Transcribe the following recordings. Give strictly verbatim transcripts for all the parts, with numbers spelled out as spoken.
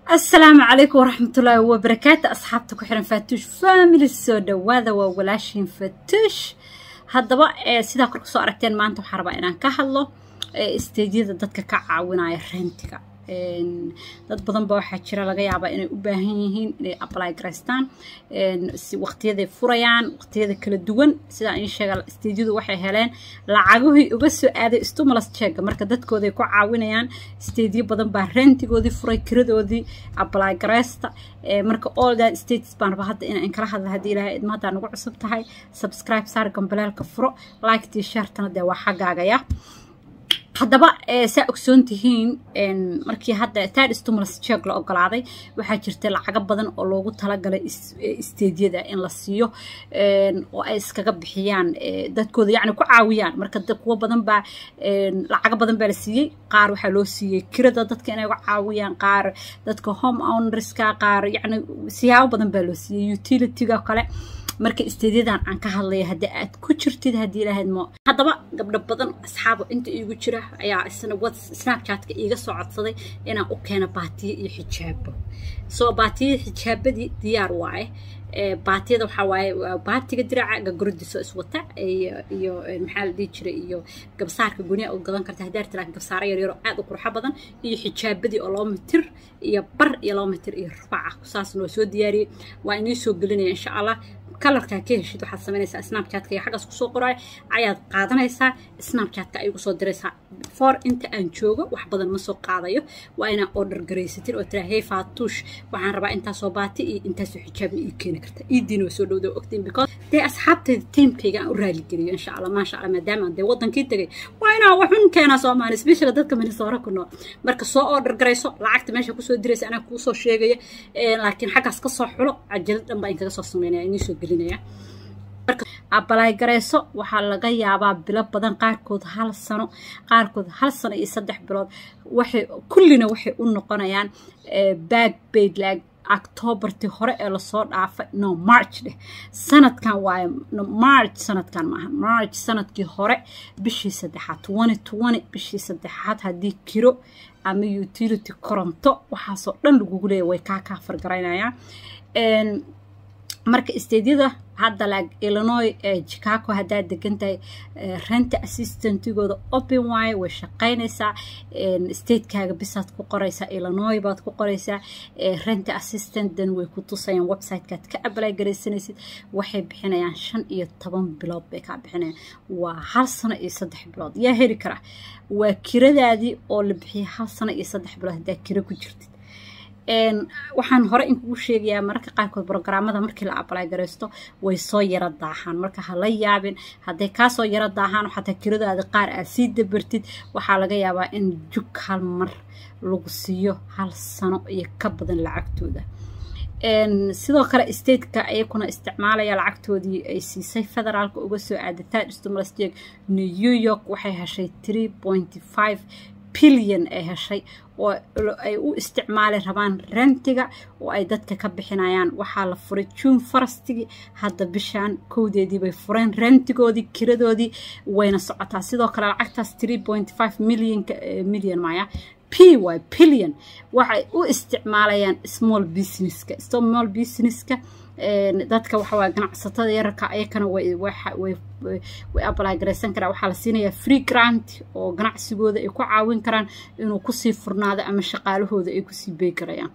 السلام عليكم ورحمة الله وبركاته. أصحابتك وحرم فاتوش فاميلي السودا وهذا وولاشين فاتوش هذا بقى سيدا كرك سو أركتين ما أنتم حربا إنان كهالله استجيد دتك كعاونا يرهنتك dad badan ba waxa jira laga yaabaa inay u baahan yihiin inay apply gareystaan si waqtiyada furayaan waqtiyada kala duwan sida aan sheegay stage-du waxay heleen lacagihii uga soo aaday stimulus check marka dadkooda ay ku caawinayaan stage badan ba rentigoodii furay kiradoodii apply gareysta marka all that stages baan raba hadda inaan kala hadlo hadii ilaahay idmaada nagu cusub tahay subscribe saar gambalaalka furo like tii shartana de waa xagaagaya haddaba saa ogsoon tihiin markii hadda third stimulus check la ogolaaday waxaa jirta lacaga badan oo loogu talagalay stage-yada in la siiyo oo ay iskaga bixiyaan dadkooda yacni ku caawiyaan marka dad kuwa badan baa lacaga badan baa la siiyey qaar waxaa loo siiyey kirada dadka inay uga caawiyaan qaar dadka home ownerska qaar yacni siyaabo badan baa loo siiyey utility-ga kale marka isteedyadan aan ka hadlay hadii aad ku jirtid hadii ilaahay mo hadaba gabdho badan asxaabo inta iigu jira ayaa isna wad snapchat-ka iiga soo codsaday inaan u keeno baatiyo iyo xijaabo soo baatiyo xijaabadii diyaar waaye ee baatiyada waxa waaye baatiga diraaca gurdiso iswata iyo maxaa la dhigi jiray iyo gabsaarka guniya oo gadan karta hadaa tiraan gabsaar yar yar oo aad u qurux badan iyo xijaabadii oo laba mitir iyo bar iyo laba mitir iyo rubac saasna soo diyaariyay waa inii soo gelinaya insha Allah kalarka ka heshid waxaad sameynaysaa snapchat-ka iyo xagaas ku soo qoray ayaad qaadanaysaa snapchat-ka ay ugu soo diraysaa for inta aan joogo wax badan ma soo qaadayo waa ina order gareysatid oo tira hey faatush waxaan rabaa inta soo baati iyo inta soo xijaab ii keeni karta iidin oo soo dhawdo ogtiin because day asxaabtayda teamkayga aan u raali geliyo insha Allah ma sha Allah maadaama aan wadankii tagay waa ina waxun keena Soomaali special dadka Minnesota ku nool marka soo order gareyso lacagta meesha ku soo diraysa ana ku soo sheegaya laakiin xagaas ka soo xulo ajalad dhan baa inkaga soo sameynaya inii soo marka apply gareyso waxaa laga yaabaa bilo badan qaarkood hal sano qaarkood hal sano iyo saddex bilood waxay kullina waxay u noqonayaan back paid like October-ti hore ee la soo dhaafay no March leh sanadkan waa no March sanadkan ma March sanadkii hore bishii saddexaad twenty twenty bishii saddexaad hadii kiro ama utility koronto waxa soo dhan lagu leeyahay way ka ka fargaraynayaan een marka isteedyada hadda lag Illinois Chicago hadaa degantahay rent assistant-gooda open way way shaqaynaysaa state-kaaga bisaad ku qoraysaa Illinois baad ku qoraysaa rent assistant dan way ku tusayaan website-kaad ka apply gareysanaysid waxay bixinayaan shan iyo toban bilood bay ka bixinayaan waa hal sano iyo saddex bilood yaa heli kara waa kiradaadii oo la bixiyay hal sano iyo saddex bilood hadaa kira ku jirtid een waxaan hore in kugu sheegayaa marka qaarkood programmada markii la apply gareysto way soo yara daahan marka hala yaabin haday ka soo yara daahan waxa kiradaada qaar aad si dabartid waxa laga yaabaa in jug hal mar lagu siiyo hal sano iyo ka badan lacagtooda een sidoo kale state-ka ay kuna isticmaalaya lacagtoodii ay siisay federaalka uga soo aadatay stimulus check New York waxay heshay three point five billion ay heshay oo ay u isticmaali rabaan rentiga oo ay dadka ka bixinayaan waxa la furay June first-igi hadda bishan kowdeedii bay fureen rentigoodii kiradoodii wayna socotaa sidoo kale lacagtaas three point five million million maya P Y billion waxay u isticmaalayaan small business-ka small business-ka dadka waxa waa ganacsatada yarka ayakana way way way apply gareysan karaan waxa la siinayaa free grant oo ganacsigooda ay ku caawin karaan inuu ku sii furnaado ama shaqaalahooda ay ku sii beey karayaan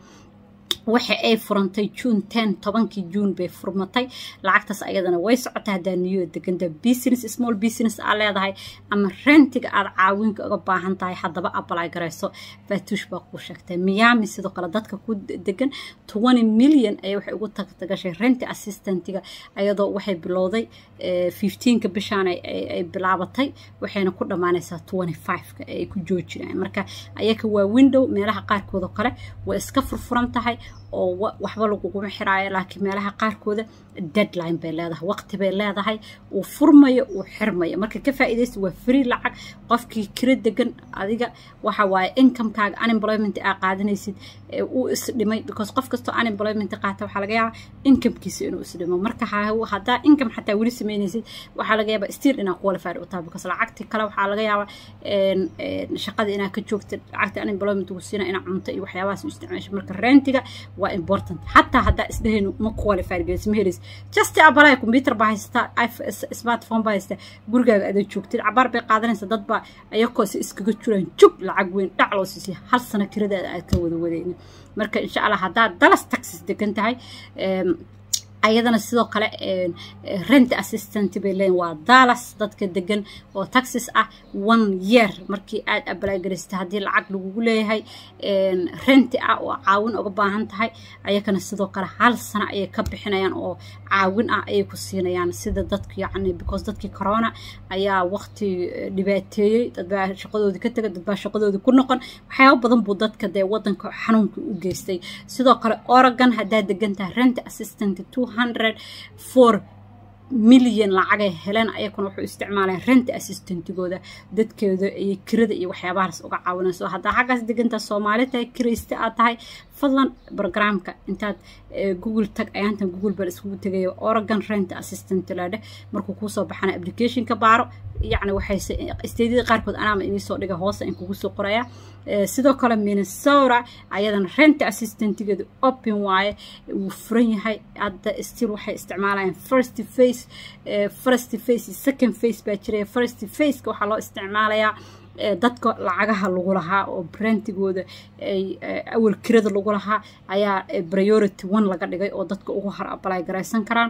waxa ay furantay June tenth tobankii June bay furmatay lacagtaas ayadana way socotaa hadaa niyo deganta business small business aa leedahay ama rentiga aad caawinka uga baahan tahay hadaba apply gareyso faatush baa ku sheegtay Miami sidoo kale dadka ku degan twenty million ay wax ugu tagtagashay rent assistant-iga ayadoo waxay bilowday fifteen-ka bishan ay bilaabatay waxayna ku dhamaanaysaa twenty-five-ka ay ku joojinayaan marka ayaka waa window meelaha qaarkood kale way iska furfuran tahay oo waxba laguguma xiraayo laakiin meelaha qaarkooda deadline bay leedahay waqti bay leedahay uu furmayo uu xirmayo marka ka faa'iideysta waa free lacag qofkii kira degan adiga waxa waaye income-kaaga unemployment aa qaadanaysid uu isdhimay because qof kastoo unemployment qaata waxaa laga yaabaa income-kiisa inuu isdhimo marka haddaa income xataa weli samaynaysid waxaa laga yaabaa still inaa qualified u tahay because lacagtii kale waxaa laga yaabaa shaqada inaa ka joogta lacagta unemployment ugu siina inaa cunto iyo waxyaabahaas u isticmaasho marka rentiga waa important xataa haddaa isdhehayno ma qualified gelis ma helaysid just apply computer baa haystaa smartphone baa haystaa gurigaaga adaa joogtid cabaar bay qaadanaysa dad baa ayakoo si iskaga jiraan jug lacag weyn dhac loo siisiya hal sano kiradaada aad ka wada wadaynin marka insha allah haddaad Dallas Texas degan tahay ayadana sidoo kale rent assistant bay leeyihiin waa Dallas dadka degan oo Texas ah one year markii aad apply gareystay hadii lacag lagu leeyahay rent ah oo caawin uga baahan tahay ayakana sidoo kale hal sano ay ka bixinayaan oo caawin ah ay ku siinayaan sida dadka yacni because dadkii corona ayaa waqti dhibaateeyay dad baa shaqadoodii ka tagay dad baa shaqadoodii ku noqon waxyaabo badan buu dadka de wadanka xanuunka u geystay sidoo kale Oregon hadaa degan tahay rent assistant two hundred four million lacag heleen ayakuna wuxuu isticmaalaan rent assistant-gooda dadkeeda iyo kirada iyo waxyaabahaas uga caawinayso hadda xaqas deganta Soomaalida kiraysta aad tahay fadlan barnaamijka intaad Google tag ayaantan Google bal isku tagayo Oregon rent assistant laade markuu ku soo baxana application ka baaro يعني وحيس استدي قاركود أنا من إني صار لقى هوسة إنكو جسوا قرايا سيدا كلام من الصورة أيضا rent assistant تجد open واي وفرني هاي عدا استيل وحي استعمالها first face first face second face باتري first face كوحلا استعمالها dadka lacagaha lagu lahaa oo brandgooda ay awal kirada lagu lahaa ayaa priority one laga dhigay oo dadka ugu har apply garaysan karaan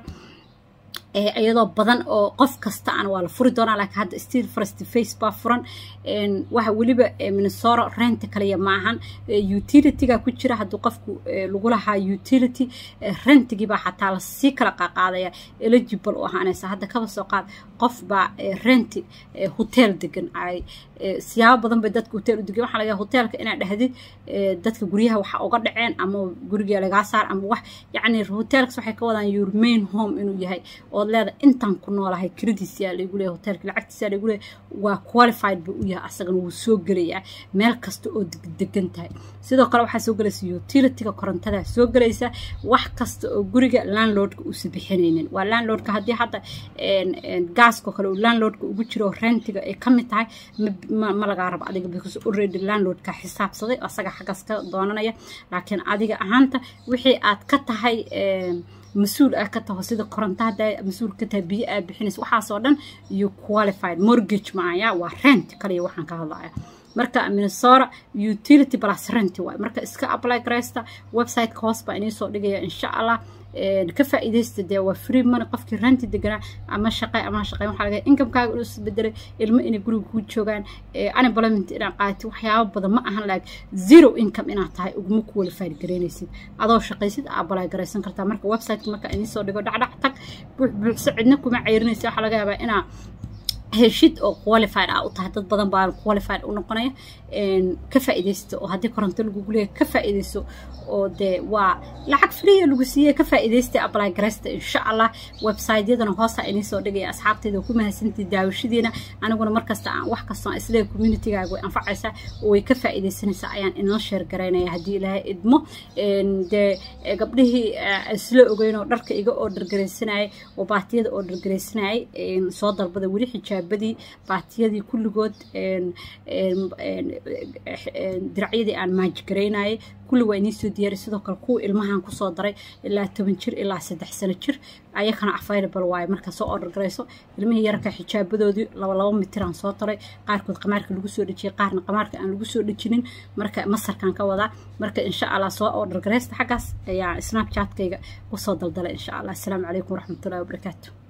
iyadoo badan oo qof kasta aan wala furi doona laakiin hadda still first face ba furan een waxa waliba Minnesota rent kaliya ma ahan utility-ga ku jira haduu qofku lagu lahaa utility rent-gi ba xataa la si kala qaadaya eligible oo ahaanaysa hadda ka soo qaad qof ba rent hotel degan ay siyaabo badan bay dadka hotel u degan waxa laga hotelka inaa dhahdid dadka guriyaha waxa uga dhaceen ama guriga laga saar ama wax yaani hotelka waxay ka wadaan your main home inuu yahay oo leeda intan ku noolahay credit-siya lagu leeyahay hotelka lacagtiisa lagu leeyahay waa qualified buu yahay asagana wuu soo galayaa meel kasta oo degan tahay sidoo kale waxa soo galaysa utility-ga korontada soo galaysa wax kasta oo guriga landlord-ka uu sibixinaynin waa landlord-ka hadii hadda een gas-ka kale uu landlord-ka ugu jiro rent-ga ay ka mid tahay ma laga rabo adiga because already landlord-ka xisaabsaday asaga xaqas ka doonanaya laakiin adiga ahaanta wixii aad ka tahay een مسؤول أكتر هسيد كورنتا ده مسؤول كتاب بيئة بحنس وحاسة دن you qualified mortgage معايا ورنت كلي وحنا كهذا مركا من الصار utility plus rent واي مركا إسكا apply كريستا ويب سايت كوست بإني صور دقيقة إن شاء الله كفى إذا استدى وفري من قفك رنت دقنا أما شقي أما شقي محلقة إنكم كاغلوس بدري المئني جروب كود شوغان أنا بلمنت إنا قاعد وحياة بدل ما أهل لك zero income إنا تاي ومك ولا فايد جرينيسيد هذا شقي سيد أبلا جريسن كرتا مركا ويب سايت مركا إني صور دقيقة دع دعتك بسعدناكم مع عيرنيسي حلقة بقى إنا هالشيء أو qualified أو تحدد بدن بار qualified أو نقنية إن كفائدته أو هدي كرنت الجوجلية كفائدته أو ده ولعك فري الجوسية كفائدته أبلاي جرست إن شاء الله ويب سايت يدنا خاصة إني صار دقي أصحاب تدو كم هالسنتي داوش دينا أنا قلنا مركز تاع واحد قصة إسلام كوميونيتي جاي أنفعسه وكفائدة سنة ساعين إن نشر جرينا هدي لها إدمه إن ده قبله إسلام جينا درك إيجا أوردر جريسناي وبعتيد أوردر جريسناي إن صادر بدو وري حجاب بدي بعتيدي كل جود إن إن درعيدي عن ماج جريناي كل وين يسوديار سيدو كل كو المهان كوسو دراي إلا تبن جير إلا سدح سنة جير أيا كان عفاير بالواي مركز سو أوردر جريسو المه يركع حجاب بدودي لو لو متران سو دراي قاركود قمارك لوgu soo dhijay qaarna qamaarka aan lagu soo dhijinin marka masarkan ka wada marka insha Allah soo order gareysta xagaas ayaa Snapchat-kayga ku soo daldalay insha Allah. Assalamu alaykum wa rahmatullahi wa barakatuh.